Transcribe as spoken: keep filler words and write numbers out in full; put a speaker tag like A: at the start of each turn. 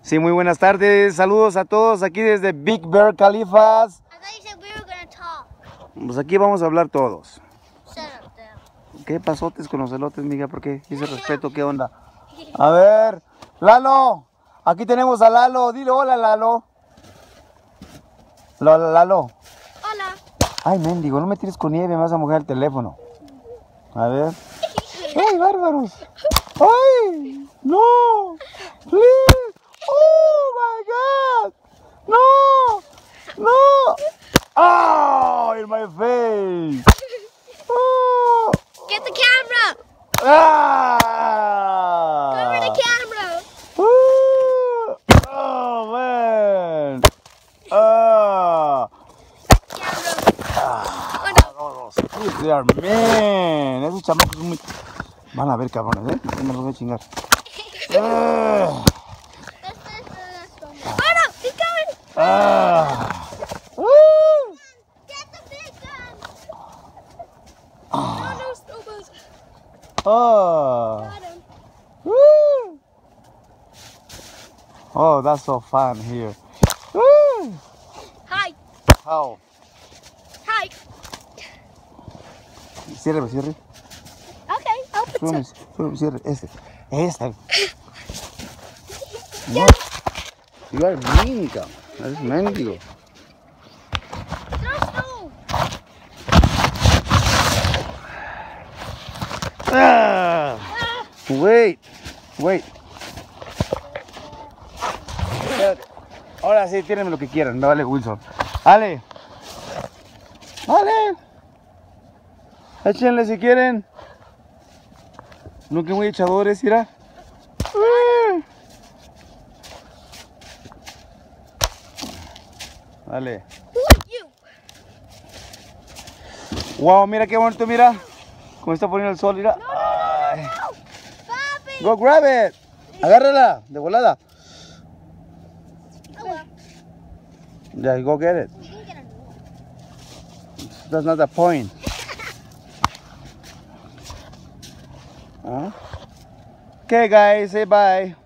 A: Sí, muy buenas tardes. Saludos a todos aquí desde Big Bear Califas. Pues aquí vamos a hablar todos. ¿Qué pasotes con los elotes, mija? ¿Por qué? Ese respeto, ¿qué onda? A ver, Lalo. Aquí tenemos a Lalo. Dile hola, Lalo. Lalo, Lalo.
B: Hola.
A: Ay, mendigo, no me tires con nieve, me vas a mojar el teléfono. A ver. ¡Ay, bárbaros! ¡Ay! ¡No! ¡Please! ¡Oh, my God! ¡No! ¡No! ¡Oh, in my face! ¡Oh!
B: Get the camera!
A: ¡Ah!
B: Cover the camera!
A: ¡Oh! ¡Oh, man! ¡Ah!
B: Camera.
A: They are man. Esos chamacos son muy... Van a ver, cabrones, ¿eh? No me los voy a chingar. Ah.
B: Oh no, he's going!
A: Ah. Uh.
B: Get the big gun! Oh no, snowballs.
A: Oh.
B: Got him.
A: Woo. Oh, that's so fun here. Woo.
B: Hi.
A: How?
B: Hi.
A: Cierre, cierre.
B: Okay, I'll put
A: Súbeme,
B: some.
A: súbeme, cierre. Este. Este. No. You are mean, cabrón. Eres mendigo.
B: Throw snow.
A: Ah. Wait. Wait. Ahora sí, tírenme lo que quieran. No, vale, Wilson. Dale. Dale. Échenle si quieren. No que muy echadores, mira. Dale.
B: Who are you?
A: Wow, mira qué bonito, mira. Cómo está poniendo el sol, mira.
B: No, no, no, no, no. Bobby.
A: Go grab it. Agárrala, de volada.
B: Oh well.
A: Yeah, go get it.
B: We can get a new one.
A: That's not the point. Huh? Okay, guys, say bye.